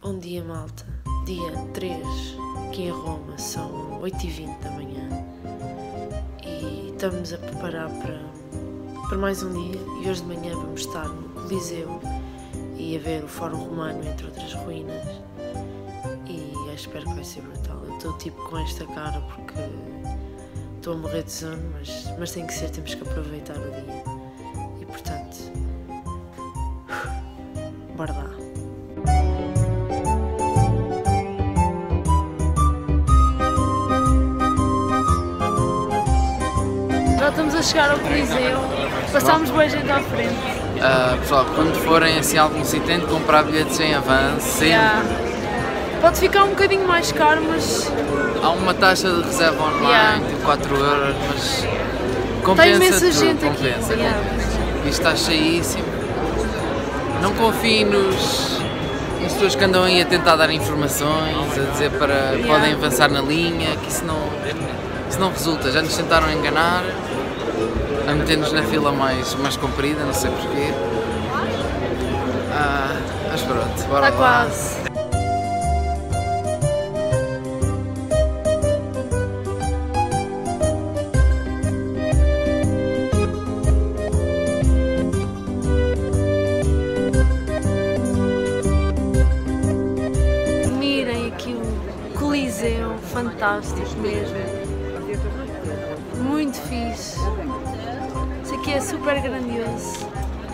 Bom dia, malta. Dia 3, aqui em Roma, são 8h20 da manhã e estamos a preparar para mais um dia. E hoje de manhã vamos estar no Coliseu e a ver o Fórum Romano, entre outras ruínas, e espero que vai ser brutal. Eu estou tipo com esta cara porque estou a morrer de sono, mas tem que ser, temos que aproveitar o dia e portanto, bora lá. Já estamos a chegar ao Coliseu, passámos boa gente à frente. Pessoal, quando forem assim a algum sítio, tentem comprar bilhetes em avanço, sempre. Pode ficar um bocadinho mais caro, mas... Há uma taxa de reserva online, tipo 4€, mas compensa. Tem imensa tudo, gente compensa, aqui. Isto está cheíssimo. Não confiem nas pessoas que andam aí a tentar dar informações, a dizer para podem avançar na linha, que isso não resulta. Já nos tentaram enganar, a meter-nos na fila mais comprida, não sei porquê. Mas pronto, bora lá. Está quase. Mirem aqui o Coliseu, fantástico mesmo. Muito fixe. Isso aqui é super grandioso.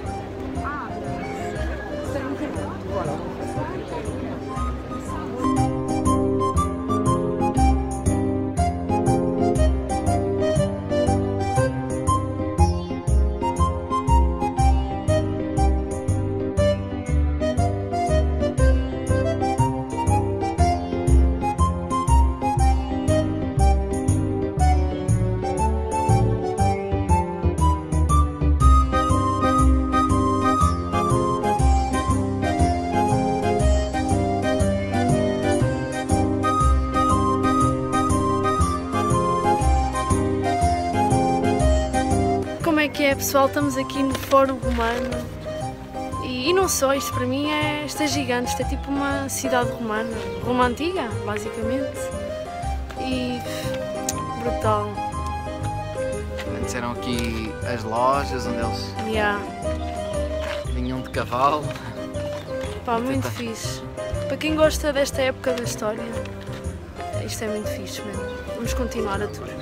Como é que é, pessoal? Estamos aqui no Fórum Romano e não só, isto para mim isto é gigante, isto é tipo uma cidade romana, Roma antiga, basicamente, e brutal. Antes eram aqui as lojas onde eles vinham de cavalo. Pá, muito fixe. Para quem gosta desta época da história, isto é muito fixe mesmo. Vamos continuar a tour.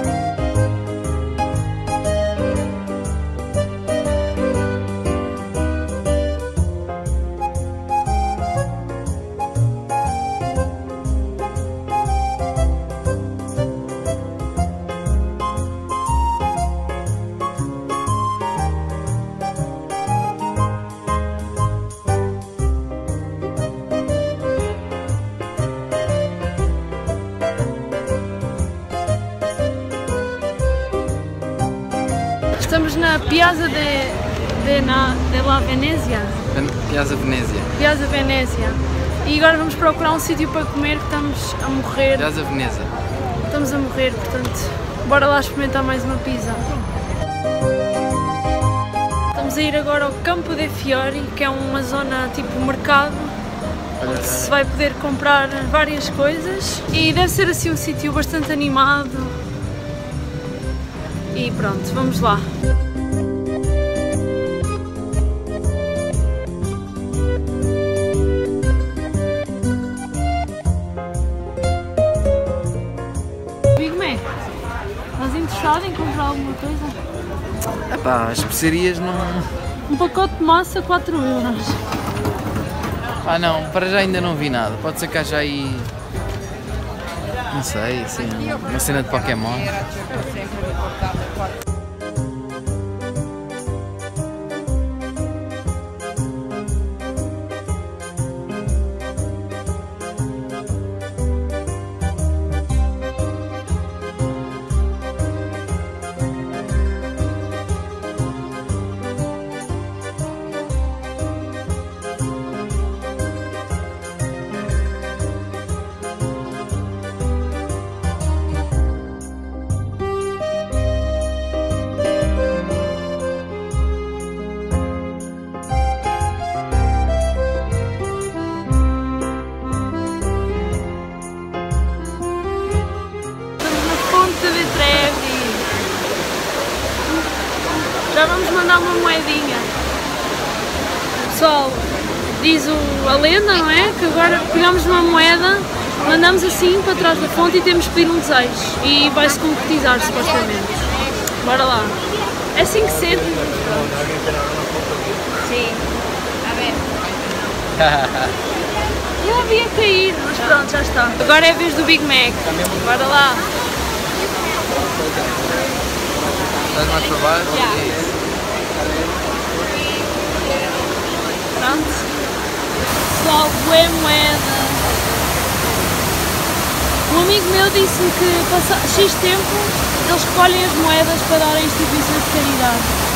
Estamos na Piazza della Venezia. Piazza Venezia. Piazza Venezia. E agora vamos procurar um sítio para comer, que estamos a morrer. Piazza Venezia. Estamos a morrer, portanto, bora lá experimentar mais uma pizza. Estamos a ir agora ao Campo dei Fiori, que é uma zona tipo mercado, onde se vai poder comprar várias coisas. E deve ser assim um sítio bastante animado. E pronto, vamos lá. Big Mac, estás interessado em comprar alguma coisa? Epá, as especiarias não... Um pacote de massa, 4€. Não, para já ainda não vi nada. Pode ser que haja aí... Não sei, assim, uma cena de Pokémon. ganhar uma moedinha. Pessoal, diz a lenda, não é? Que agora pegamos uma moeda, mandamos assim para trás da fonte e temos que pedir um desejo. E vai-se concretizar, supostamente. Bora lá. É assim que sente. Sim. A ver. Eu havia cair, mas pronto, já está. Agora é a vez do Big Mac. Bora lá. Estás mais para baixo? Yeah. É isso. Pronto. Pessoal, bué moeda. Um amigo meu disse-me que passado X tempo eles recolhem as moedas para dar a instituições de caridade.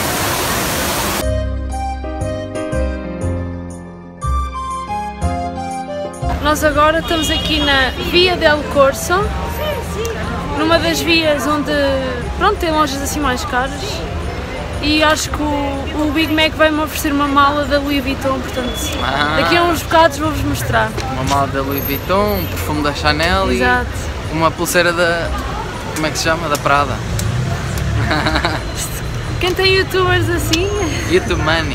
Nós agora estamos aqui na Via del Corso, numa das vias onde, pronto, tem lojas assim mais caras, e acho que o Big Mac vai-me oferecer uma mala da Louis Vuitton, portanto, daqui a uns bocados vou-vos mostrar. Uma mala da Louis Vuitton, um perfume da Chanel. Exato. E uma pulseira da, como é que se chama? Da Prada. Quem tem youtubers assim? YouTube Money.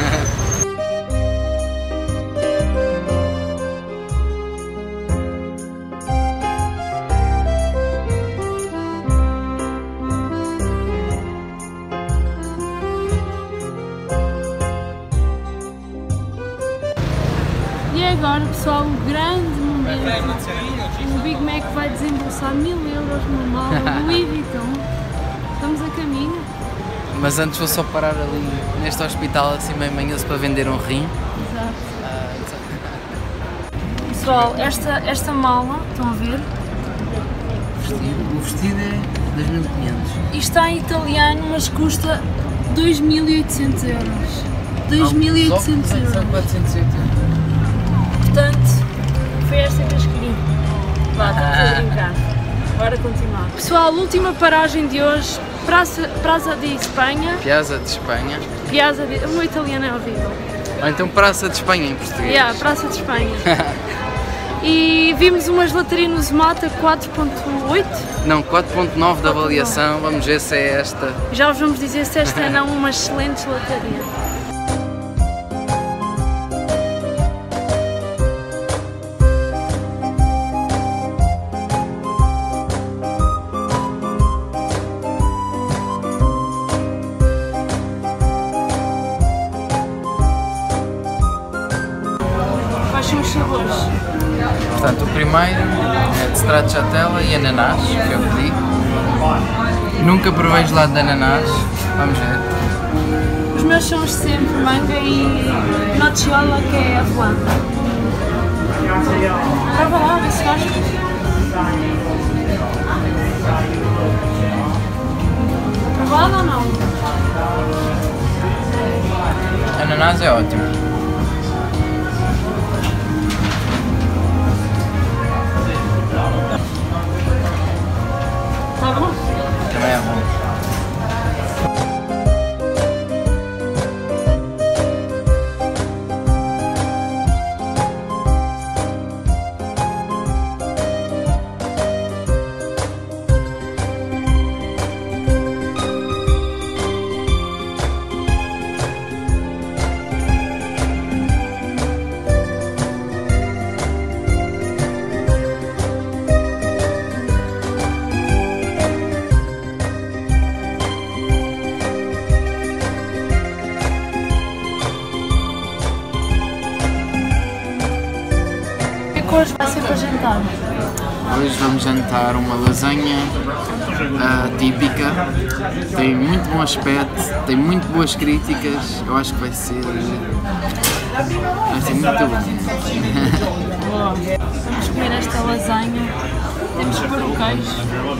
E agora, pessoal, o grande momento. O Big Mac vai desembolsar 1000 euros numa mala Louis Vuitton. Estamos a caminho. Mas antes vou só parar ali neste hospital assim meio manhoso para vender um rim. Exato. Pessoal, esta mala, estão a ver? O vestido é 2500. Isto está em italiano, mas custa 2800 euros. 2800 Só euros. 480. Portanto, foi esta que eu escolhi. Vá, estamos a brincar. Bora continuar. Pessoal, última paragem de hoje, Praça de Espanha. Piazza de Espanha. Piazza de... O meu italiano é horrível. Ou então Praça de Espanha em português. Yeah, Praça de Espanha. E vimos uma gelataria no Zemata 4.8. Não, 4.9 de avaliação, vamos ver se é esta. Já vos vamos dizer se esta é não uma excelente gelataria. Quais são os sabores? Portanto, o primeiro é de stracciatella e ananás, que eu pedi. Nunca provei gelado de ananás, vamos ver. Os meus são os sempre manga e nocciola, que é avelã. Prova lá, vê se gosta. Provado ou não? Ananás é ótimo. Tá bom? Também é bom. Hoje vai ser para jantar. Hoje vamos jantar uma lasanha típica, tem muito bom aspecto, tem muito boas críticas, eu acho que vai ser muito bom. Vamos comer esta lasanha. Temos que pôr o queijo.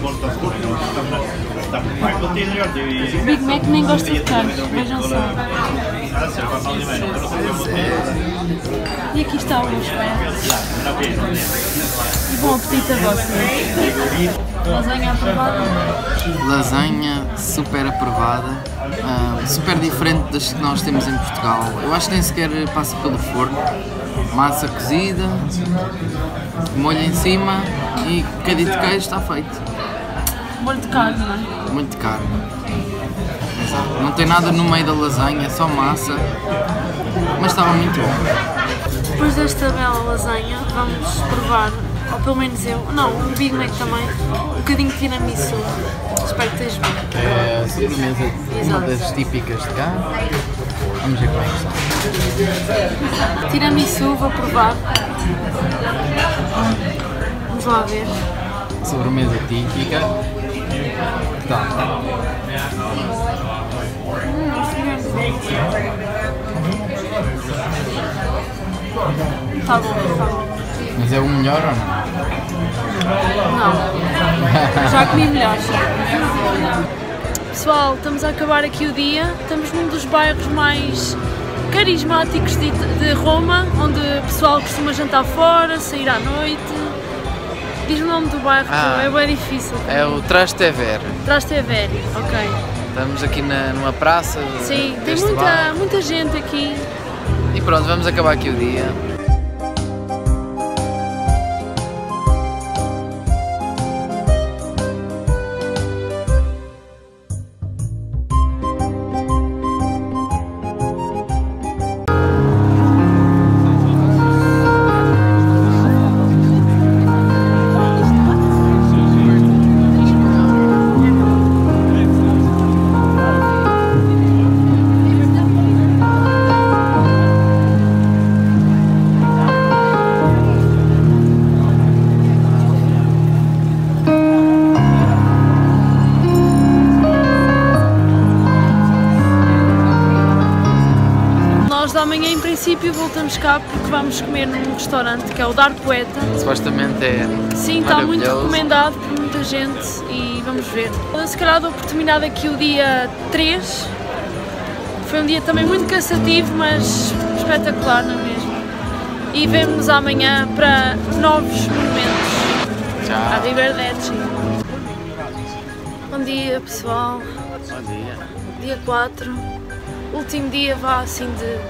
O Big Mac nem gosta de queijo, vejam só. E aqui está o meu espeto. E bom apetite a vocês. Lasanha aprovada? Lasanha super aprovada, super diferente das que nós temos em Portugal. Eu acho que nem sequer passa pelo forno. Massa cozida, molho em cima e bocadinho de queijo está feito. Molho de carne, não é? Muito de carne. massa. Não tem nada no meio da lasanha, só massa. Mas estava muito bom. Depois desta bela lasanha, vamos provar, ou pelo menos eu, não, o Big Mac também, um bocadinho de tiramisu. Espero que estejas bem. É a sobremesa, uma das típicas de cá. Vamos ver como é que está. Tiramisu, vou provar. Vamos lá ver. Sobremesa típica. Que tal? Tá bom, tá bom. Mas é o melhor ou não? Não. Já comi melhor. Pessoal, estamos a acabar aqui o dia. Estamos num dos bairros mais carismáticos de Roma, onde o pessoal costuma jantar fora, sair à noite. Diz o nome do bairro, é bem difícil. É o Trastevere. Trastevere, ok. Estamos aqui numa praça. Sim, tem muita gente aqui. E pronto, vamos acabar aqui o dia. Amanhã, em princípio, voltamos cá porque vamos comer num restaurante que é o Dar Poeta. Supostamente é. Sim, está muito recomendado por muita gente e vamos ver. Se calhar dou por terminado aqui o dia 3. Foi um dia também muito cansativo, mas espetacular, não é mesmo? E vemo-nos amanhã para novos momentos. Tchau. Arrivederci. Bom dia, pessoal. Bom dia. Dia 4. Último dia vá assim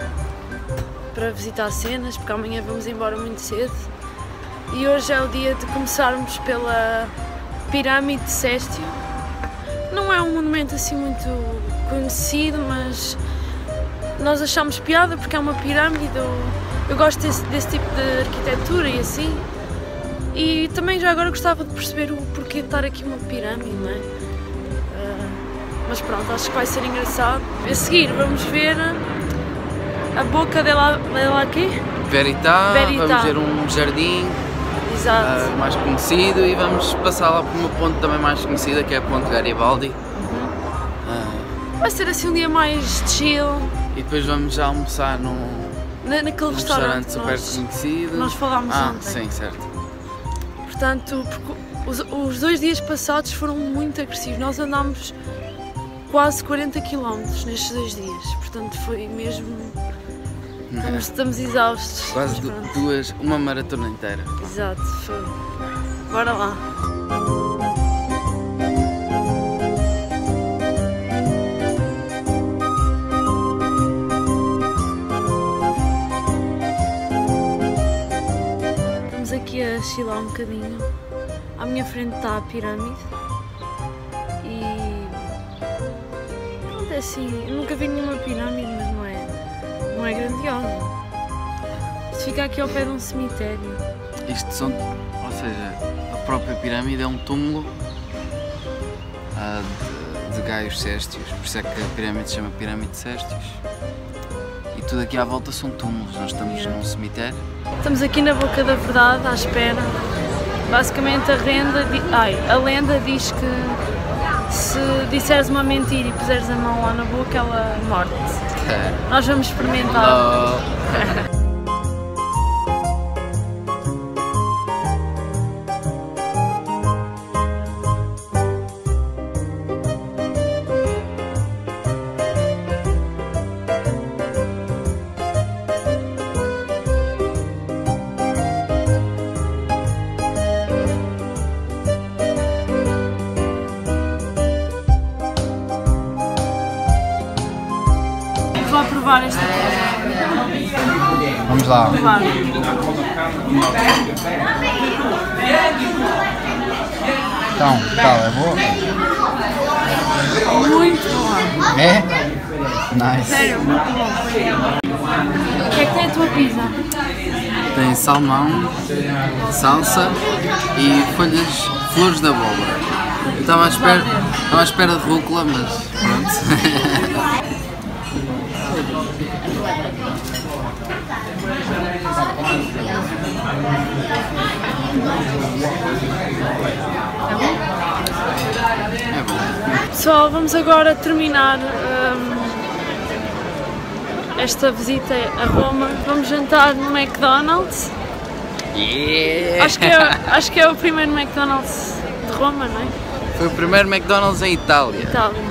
para visitar cenas, porque amanhã vamos embora muito cedo. E hoje é o dia de começarmos pela Pirâmide de Sestio. Não é um monumento assim muito conhecido, mas nós achamos piada porque é uma pirâmide. Eu gosto desse tipo de arquitetura e assim. E também já agora gostava de perceber o porquê de estar aqui uma pirâmide, não é? Mas pronto, acho que vai ser engraçado. A seguir vamos ver a Boca della quê? Verità, vamos ver um jardim mais conhecido e vamos passar lá por uma ponte também mais conhecida, que é a Ponte Garibaldi. Vai ser assim um dia mais chill. E depois vamos já almoçar naquele restaurante super conhecido. Nós falámos ontem. Sim, certo. Portanto, os 2 dias passados foram muito agressivos. Nós andámos quase 40 km nestes 2 dias, portanto foi mesmo... Estamos exaustos. Quase uma maratona inteira. Exato, foi. Bora lá. Estamos aqui a chilar um bocadinho. À minha frente está a pirâmide. É assim, eu nunca vi nenhuma pirâmide, mas não é grandiosa. Isto fica aqui ao pé de um cemitério. Ou seja, a própria pirâmide é um túmulo de Gaius Sestius, por isso é que a pirâmide se chama Pirâmide de Sestius. E tudo aqui à volta são túmulos, nós estamos num cemitério. Estamos aqui na Boca da Verdade, à espera. Basicamente a lenda diz que se disseres uma mentira e puseres a mão lá na boca, ela morte. Nós vamos experimentar. Vou lá provar esta coisa. Vamos lá. Provar. Então, tal, é boa? Muito bom. É? Nice. Sério, muito bom. O que é que tem a tua pizza? Tem salmão, salsa e flores de abóbora. Eu estava à espera de rúcula, mas pronto. É bom. Pessoal, vamos agora terminar esta visita a Roma. Vamos jantar no McDonald's. Yeah. Acho que é o primeiro McDonald's de Roma, não é? Foi o primeiro McDonald's em Itália.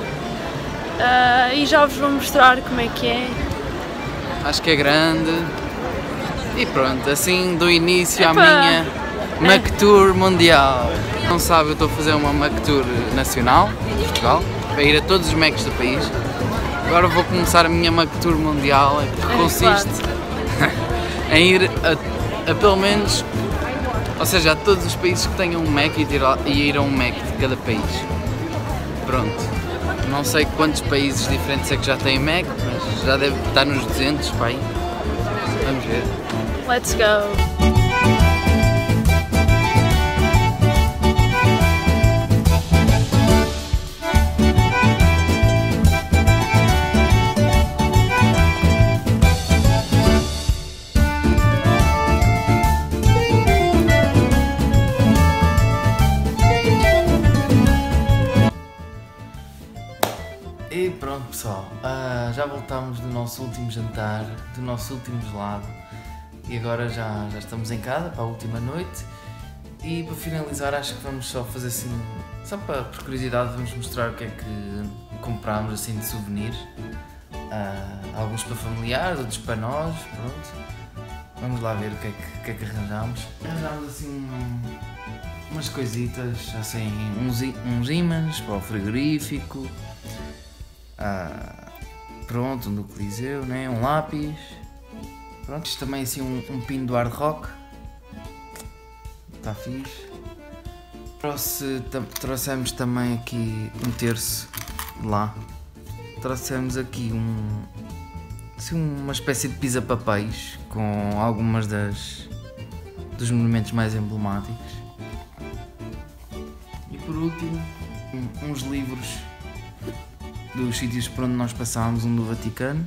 E já vos vou mostrar como é que é. Acho que é grande. E pronto, assim do início à minha McTour mundial. Não sabe, eu estou a fazer uma McTour nacional em Portugal, para ir a todos os Macs do país. Agora vou começar a minha McTour mundial, que consiste em ir a pelo menos, ou seja, a todos os países que tenham um Mac e ir a um Mac de cada país. Pronto, não sei quantos países diferentes é que já têm Mac, mas já deve estar nos 200, pai. Vamos ver. Let's go! E pronto pessoal, já voltámos do nosso último jantar, do nosso último gelado e agora já estamos em casa para a última noite e para finalizar acho que vamos só fazer assim, só por curiosidade vamos mostrar o que é que comprámos assim de souvenirs, alguns para familiares, outros para nós, pronto, vamos lá ver o que é que arranjámos. Arranjámos assim umas coisitas, assim, uns ímãs para o frigorífico. Pronto, um do Coliseu, né? Um lápis. Pronto, isto também assim um pino do hard rock. Está fixe. Trouxemos também aqui um terço de lá. Trouxemos aqui assim, uma espécie de pisa-papéis com algumas dos monumentos mais emblemáticos. E por último, uns livros dos sítios por onde nós passámos, um do Vaticano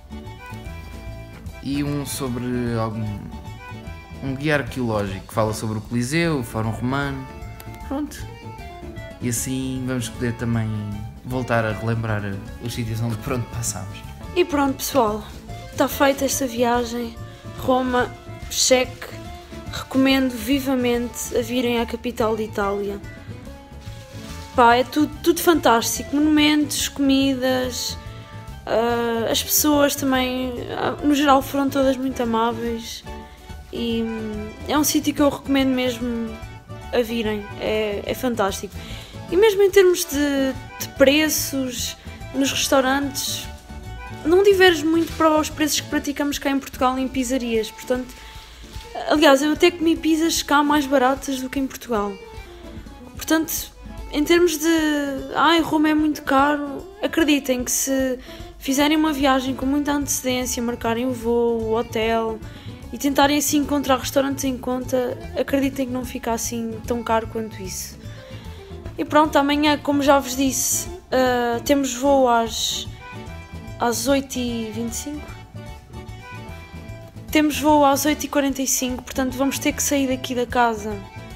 e um sobre um guia arqueológico que fala sobre o Coliseu, o Fórum Romano, pronto. E assim vamos poder também voltar a relembrar os sítios por onde passámos. E pronto pessoal, está feita esta viagem, Roma, cheque, recomendo vivamente a virem à capital de Itália. Pá, é tudo fantástico, monumentos, comidas, as pessoas também, no geral foram todas muito amáveis e é um sítio que eu recomendo mesmo a virem, é fantástico. E mesmo em termos de preços, nos restaurantes, não diverge muito para os preços que praticamos cá em Portugal em pizzarias, portanto, aliás, eu até comi pizzas cá mais baratas do que em Portugal, portanto, em termos de Roma é muito caro, acreditem que se fizerem uma viagem com muita antecedência, marcarem o voo, o hotel e tentarem assim encontrar restaurantes em conta, acreditem que não fica assim tão caro quanto isso. E pronto, amanhã, como já vos disse, temos voo às 8h25. Temos voo às 8h45, portanto vamos ter que sair daqui da casa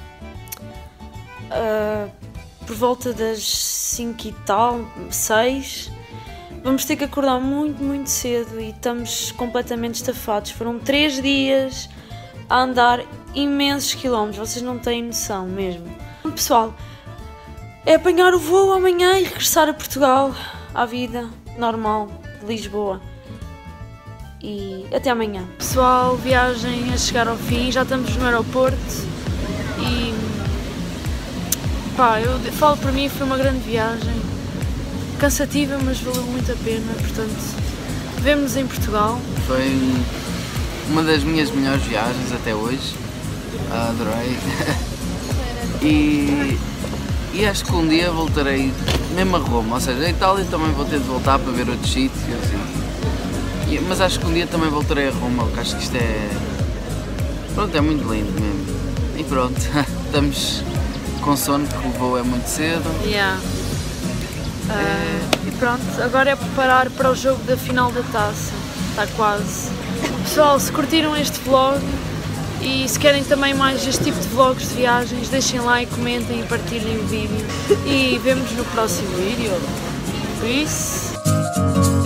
por volta das 5 e tal, 6. Vamos ter que acordar muito cedo e estamos completamente estafados. Foram 3 dias a andar imensos quilómetros, vocês não têm noção mesmo. Pessoal, é apanhar o voo amanhã e regressar a Portugal, à vida normal de Lisboa. E até amanhã. Pessoal, viagem a chegar ao fim, já estamos no aeroporto e pá, eu falo para mim, foi uma grande viagem, cansativa, mas valeu muito a pena, portanto, vemo-nos em Portugal. Foi uma das minhas melhores viagens até hoje, adorei, e acho que um dia voltarei mesmo a Roma, ou seja, a Itália também vou ter de voltar para ver outros sítios, mas acho que um dia também voltarei a Roma, porque acho que isto é, pronto, é muito lindo mesmo. E pronto, estamos com sono porque o voo é muito cedo. Yeah. E pronto, agora é preparar para o jogo da final da taça, está quase. Pessoal, se curtiram este vlog e se querem também mais este tipo de vlogs de viagens, deixem like, comentem e partilhem o vídeo. E vemos no próximo vídeo. Peace!